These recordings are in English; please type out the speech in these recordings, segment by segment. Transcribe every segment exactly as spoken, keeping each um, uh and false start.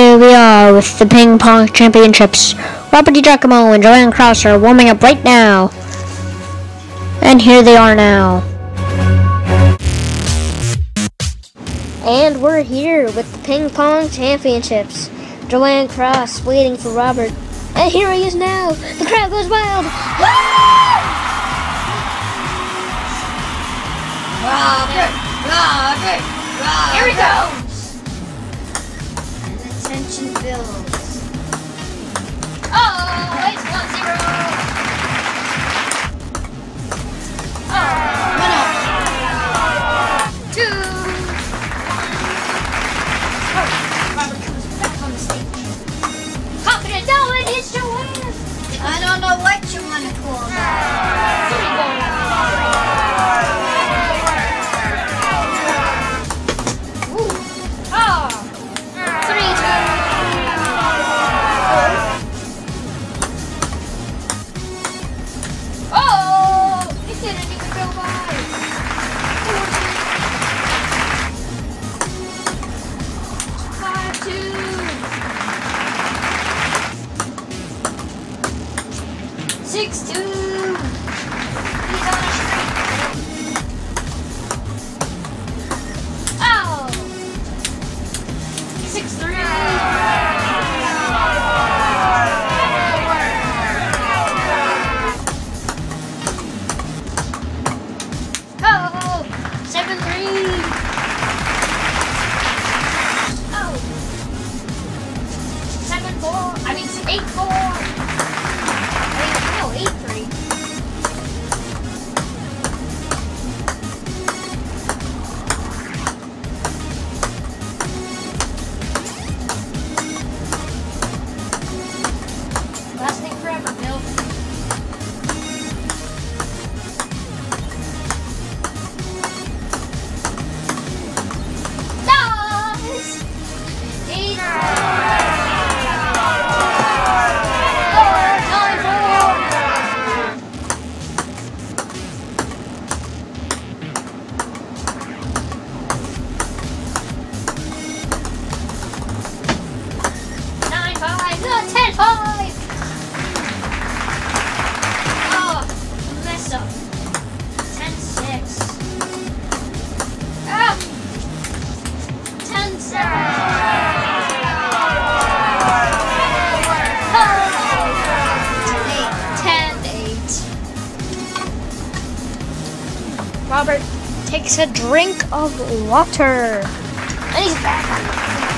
here we are with the Ping Pong Championships. Robert DiGiacomo and Joanne Krause are warming up right now. And here they are now. And we're here with the Ping Pong Championships. Joanne Krause waiting for Robert. And here he is now. The crowd goes wild. Robert! Robert! Robert! Here we go! And the tension builds. Oh, it's one zero. Oh, One up. two. Oh, Robert comes back on the stage. Confident, no, it is Joanne. I don't know what you want to call that. Three goals. Six two. He's on a streak. Oh. Six three. Oh. Seven three. Oh. Seven four. I mean eight four. No, eight three. Last thing forever, Bill. Nice! Eight. ten five! Oh, mess up. ten six. Ah! ten seven. Oh. ten eight. Robert takes a drink of water. And he's back.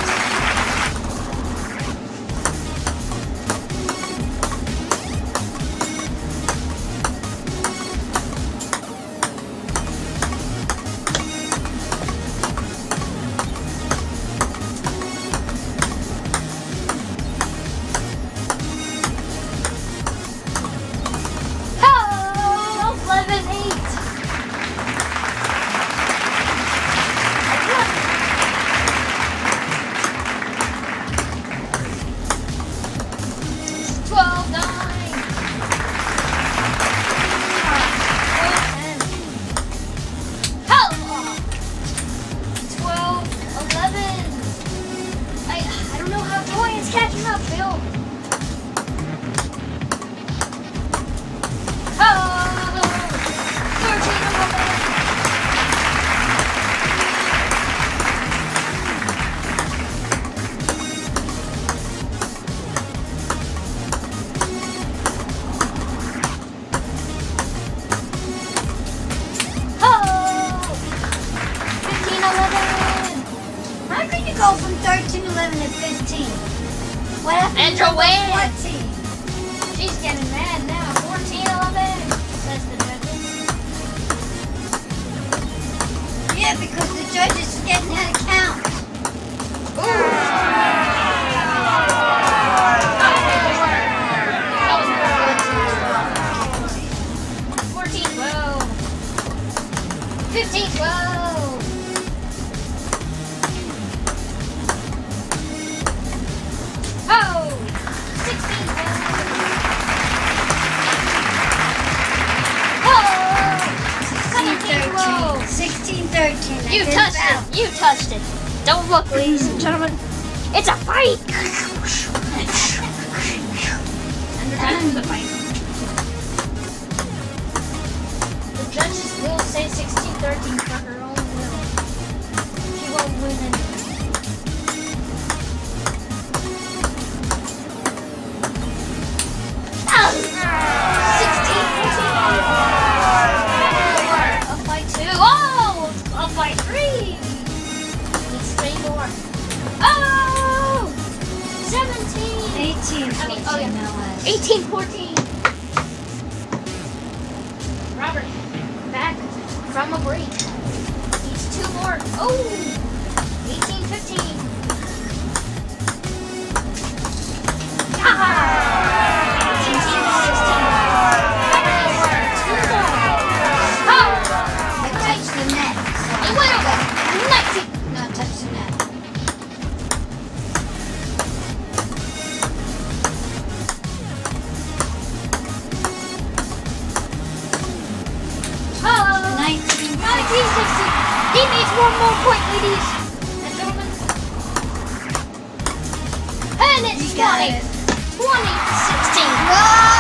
Catching up, Bill. Oh, thirteen eleven. Oh, fifteen eleven. How could you go from thirteen eleven to fifteen? What happened and to Joanne? fourteen? She's getting mad now. fourteen eleven, says the judges. Yeah, because the judges are getting how to count. fourteen twelve. fifteen twelve. Oh! sixteen twelve. sixteen thirteen. You touched it. You touched it. Don't look, ladies and gentlemen. It's a fight! And we're back to the fight. The judges will say sixteen thirteen for her own will. She won't win anything. sixteen fourteen. Up by two. Oh! Up by three. Needs three more. Oh! seventeen. eighteen. I mean, oh yeah. Now last. eighteen fourteen. Robert, back from a break. Needs two more. Oh! eighteen fifteen. Ah! eighteen sixteen. Two more. Oh! It touched the net. It went over. nineteen. No, touch the net. Oh! nineteen. nineteen sixteen. He needs one more point, ladies and gentlemen. And it's You got twenty. it. twenty sixteen. Whoa!